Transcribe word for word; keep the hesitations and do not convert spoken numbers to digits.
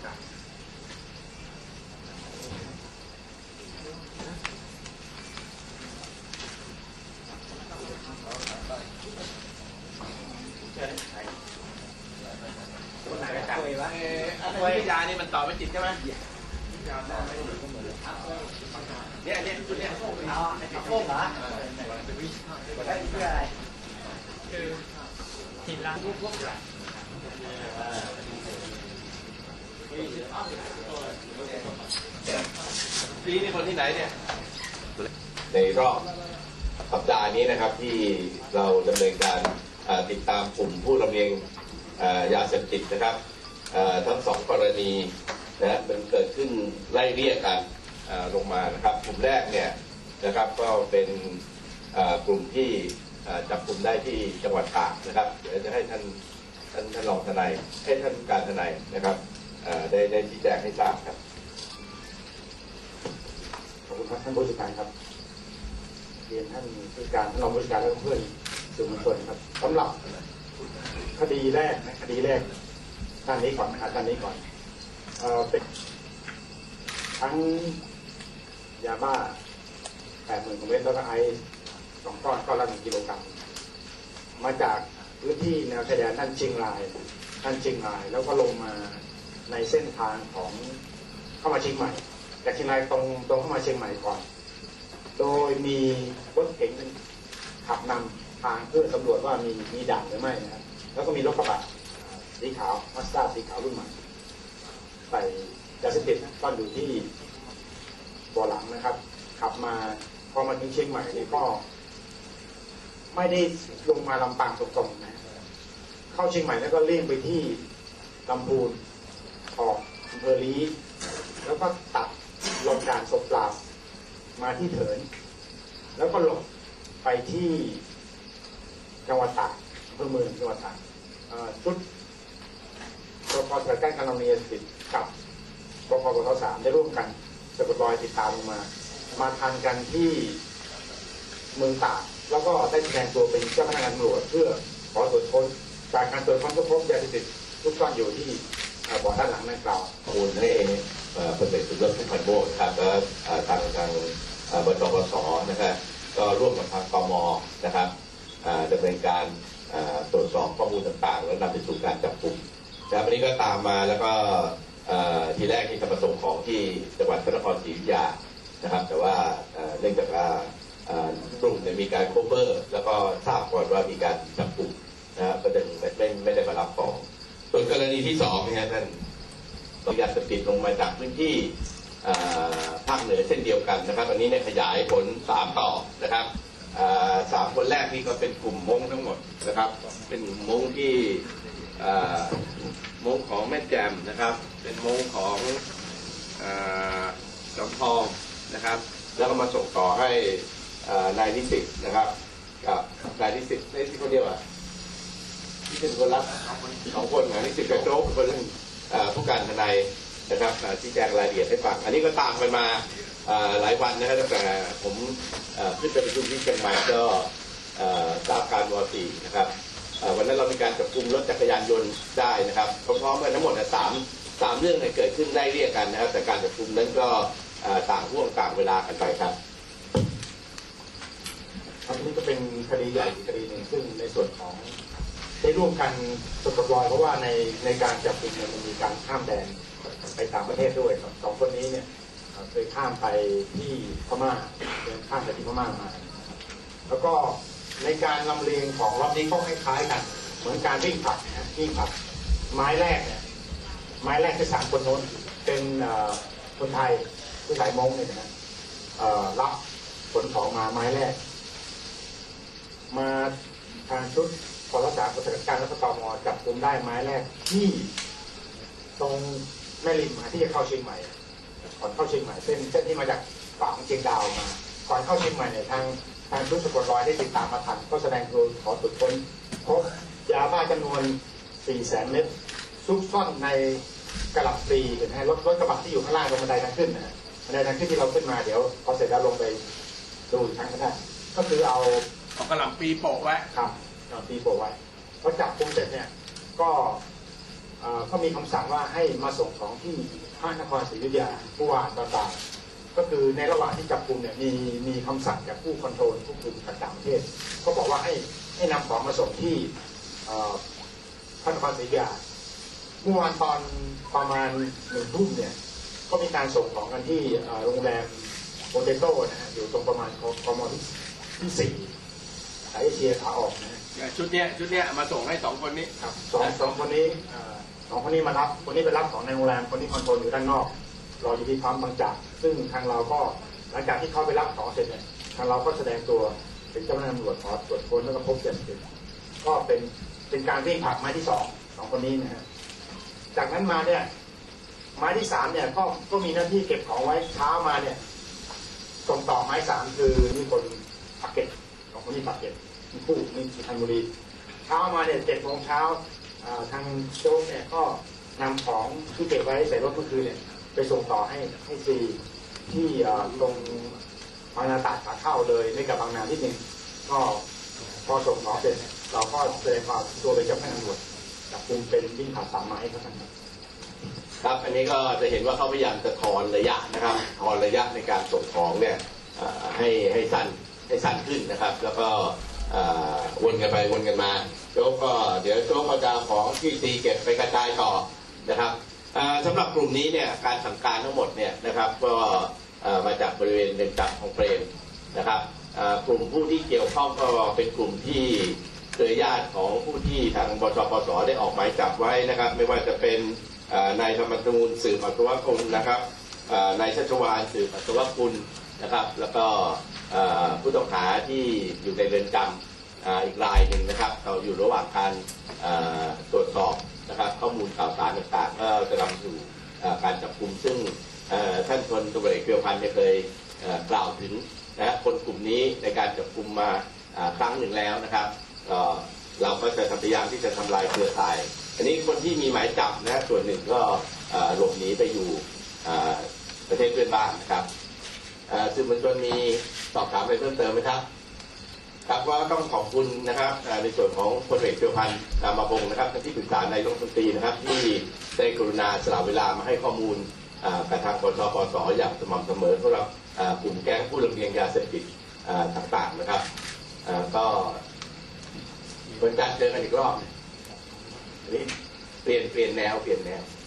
คนไหนก็จับเลยวะอันนี้ยานี่มันต่อไม่ติดใช่ไหมเนี่ยเนี่ยชุดเนี่ยเอาเอาโค้งเหรอได้เพื่ออะไรคือหินล้างพวกพวกอะไรพี่นี่คนที่ไหนเนี่ยในรอบสัปดาห์นี้นะครับที่เราดำเนินการติดตามกลุ่มผู้ลำเลียงยาเสพติดนะครับทั้งสองกรณีนะมันเกิดขึ้นไล่เรียกกันลงมานะครับกลุ่มแรกเนี่ยนะครับก็เป็นกลุ่มที่จับกลุ่มได้ที่จังหวัดตากนะครับเดี๋ยวจะให้ท่านท่านท่านรองทนายให้ท่านการทนายนะครับได้ได้ชี้แจงให้ทราบครับขอบคุณครับท่านผู้จัดการครับเรียนท่านผู้จัดการท่านรองผู้จัดการและเพื่อนสื่อมวลชนครับสำหรับคดีแรกนะคดีแรกด้านนี้ก่อนนะครับด้านนี้ก่อนเอ่อเป็นทั้งยาบ้าแปดหมื่นเมตรแล้วก็ไอซ์สองก้อนก้อนละหนึ่งกิโลกรัมมาจากพื้นที่แนวชายแดนท่านเชียงรายท่านเชียงรายแล้วก็ลงมาในเส้นทางของเข้ามาเชียงใหม่จากเชียงรายตรงตรงเข้ามาเชียงใหม่ก่อนโดยมีรถเก๋งขับนำทางเพื่อสำรวจว่ามีมีด่านหรือไม่นะครับแล้วก็มีรถกระบะสีขาวมาสด้าสีขาวรุ่นใหม่ใส่ยาเสพติดซ่อนอยู่ที่บ่อหลังนะครับขับมาพอมาถึงเชียงใหม่นี่ก็ไม่ได้ลงมาลำปางตรงๆนะเข้าเชียงใหม่แล้วก็เลี่ยงไปที่ลำพูนออกอำเภอลีแล้วก็ตัดลงด่านศพปราบมาที่เถินแล้วก็หลบไปที่จังหวัดตากอำเภอเมืองจังหวัดตากชุดปปสกัดกั้นการนำเรียนสิทธิ์กับปปปสามได้ร่วมกันสะกดรอยติดตามลงมามาทันกันที่เมืองตากแล้วก็ได้แสดงตัวเป็นเจ้าพนักงานตำรวจเพื่อขอตรวจค้นจากการตรวจค้นก็พบยาเสพติดทุกซ่อนอยู่ที่บ่อด้านหลังนั่นกล่าวข้อมูลให้พลเอกสุรเลิศผู้พันโบกครับและทางทางบจปสนะครับก็ร่วมกับทางกมนะครับดำเนินการตรวจสอบข้อมูลต่างๆแล้วนำไปสู่การจับกลุ่มนะครับวันนี้ก็ตามมาแล้วก็ทีแรกที่จะประสงค์ของที่จังหวัดพระนครศรีอยุธยานะครับแต่ว่าเนื่องจากว่ากลุ่มมีการโคเวอร์แล้วก็ทราบก่อนว่ามีการจับกลุ่มนะครับก็จะไม่ไม่ได้มารับของส่วนกรณีที่สองนะครับท่านตัวยาเสพติดลงมาจากพื้นที่ภาคเหนือเช่นเดียวกันนะครับวันนี้เนี่ยขยายผลสามต่อนะครับสามคนแรกนี่ก็เป็นกลุ่มมงทั้งหมดนะครับเป็นมงที่มงของแม่แจ่มนะครับเป็นมงของสำทองนะครับแล้วก็มาส่งต่อให้นายนิสิตนะครับกับนายนิสิตในที่เขาเรียกว่าที่เป็นคนรับสองคนนะนิสิตกับโจ๊กคนนึงผู้การทนายนะครับชี้แจงรายละเอียดให้ฟังอันนี้ก็ตามกันมาหลายวันนะครับตั้งแต่ผมขึ้นไปประชุมที่เชียงใหม่ก็ทราบการวอตีนะครับวันนั้นเรามีการจับกุมรถจักรยานยนต์ได้นะครับพร้อมๆกันทั้งหมดสามสามเรื่องเกิดขึ้นได้เรียกกันนะครับแต่การจับกุมนั้นก็ต่างห่วงต่างเวลากันไปครับอันนี้ก็เป็นคดีใหญ่คดีหนึ่งซึ่งในส่วนของได้ร่วมกันสะกดรอยเพราะว่าในในการจับกุมมันมีการข้ามแดนไปต่างประเทศด้วยครับสองคนนี้เนี่ยเคยข้ามไปที่พม่าเดินข้ามไปที่พม่ามาแล้วก็ในการลำเลียงของรอบนี้ก็คล้ายๆกันเหมือนการวิ่งผลัดนะวิ่งผลัดไม้แรกเนี่ยไม้แรกคือสามคนโน้นเป็นคนไทยผู้ชายมงเนี่ยนะรับขนของมาไม้แรกมาทางชุดกองรักษาประชาการและตมจับกุมได้ไม้แรกที่ตรงแม่ริมมาที่จะเข้าเชียงใหม่ก่อนเข้าเชียงใหม่เส้นเส้นที่มาจากฝั่งเชียงดาวมาก่อนเข้าเชียงใหม่เนี่ยทางทางชุดสะกดรอยได้ติดตามมาทันก็แสดงตัวขอตรวจค้นพบยาบ้าจำนวน สี่แสน เม็ดซุกซ่อนในกระหล่ำปลีเห็นไหมรถรถกระบะที่อยู่ข้างล่างตรงบันไดทางขึ้นนะบันไดทางขึ้นที่เราขึ้นมาเดี๋ยวพอเสร็จแล้วลงไปดูอีกครั้งก็ได้ก็คือเอาเอากระหล่ำปลีโปะไว้ครับกระหล่ำปลีโปะไว้พอจับกุมเสร็จเนี่ยก็เอ่อก็มีคำสั่งว่าให้มาส่งของที่พระนครศรีอยุธยาผู้ว่าต่างๆก็คือในระหว่างที่จับกลุ่มเนี่ยมีมีคำสั่งจากผู้คอนโทรลผู้คุมต่างประเทศก็บอกว่าให้ให้นำของมาส่งที่เอ่อพระนครศรีอยุธยาเมื่อวานตอนประมาณหนึ่งทุ่มเนี่ยก็มีการส่งของกันที่เอ่อโรงแรมโปเตโต้นะฮะอยู่ตรงประมาณกมที่ที่สี่สายเอเชียขาออกนะฮะชุดเนี้ยชุดเนี้ยมาส่งให้สองคนนี้ครับสองสองคนนี้เอ่อสองคนนี้มารับคนนี้ไปรับของในโรงแรมคนนี้คอนโทรลอยู่ด้านนอกรออยู่ที่ปั๊มบางจากซึ่งทางเราก็หลังจากที่เขาไปรับของเสร็จเนี่ยทางเราก็แสดงตัวเป็นเจ้าหน้าที่ตำรวจขอตรวจค้นแล้วก็พบยาเสพติดก็เป็นเป็นการวิ่งผลักไม้ที่สองสองคนนี้นะฮะจากนั้นมาเนี่ยไม้ที่สามเนี่ยก็ก็มีหน้าที่เก็บของไว้เช้ามาเนี่ยส่งต่อไม้สามคือมีคนปากเก็ตสองคนนี้ปากเก็ตมีผู้มีสุพรรณบุรีเช้ามาเนี่ยเจ็ดโมงเช้าทางโจ๊กเนี่ยก็นำของที่เก็บไว้ใส่รถเมื่อคืนเนี่ยไปส่งต่อให้ให้ซีที่ตรงบางนาตราดขาเข้าเลยไม่กับบางนาที่หนึ่งก็พอส่งของเสร็จเราก็แสดงความตัวเป็นเจ้าพนักงานตำรวจจับกุมเป็นวิ่งผ่านสามไม้ครับท่านครับครับอันนี้ก็จะเห็นว่าเขาพยายามจะทอนระยะนะครับทอนระยะในการส่งของเนี่ยให้ให้สั้นให้สั้นขึ้นนะครับแล้วก็วนกันไปวนกันมาโจ๊กก็เดี๋ยวโจ๊กเขาจะเอาของที่ตีเก็บไปกระจายต่อนะครับสำหรับกลุ่มนี้เนี่ยการสั่งการทั้งหมดเนี่ยนะครับก็มาจากบริเวณเรือนจำของเปรมนะครับกลุ่มผู้ที่เกี่ยวข้องก็เป็นกลุ่มที่เครือญาติของผู้ที่ทางบชปสได้ออกหมายจับไว้นะครับไม่ว่าจะเป็นนายธรรมนูญสืบอัศวคุณนะครับนายชัชวาลสืบอัศวคุณนะครับแล้วก็ผู้ต้องหาที่อยู่ในเรือนจำอีกรายหนึ่งนะครับเราอยู่ระหว่างการตรวจสอบนะครับข้อมูลข่าวสารต่างๆก็จะนำสู่การจับกุมซึ่งท่านพลตำรวจเอกเพียวพันธ์เคยกล่าวถึงนะคนกลุ่มนี้ในการจับกุมมาครั้งหนึ่งแล้วนะครับเราก็จะพยายามที่จะทำลายเครือข่ายอันนี้คนที่มีหมายจับนะส่วนหนึ่งก็หลบหนีไปอยู่ประเทศเพื่อนบ้านนะครับสื่อมวลชนมีสอบถามอะไรเพิ่มเติมไหมครับครับว่าต้องขอบคุณนะครับในส่วนของพลเอกเพียวพันธ์นามพงศ์นะครับที่ปรึกษานายกรัฐมนตรีนะครับที่ได้กรุณาสละเวลามาให้ข้อมูลกับทางบชปสอย่างสม่ำเสมอสำหรับกลุ่มแก๊งผู้ลำเลียงยาเสพติดต่างๆนะครับก็เป็นการเจอกันอีกรอบอันนี้เปลี่ยนเปลี่ยนแนวเปลี่ยนแนว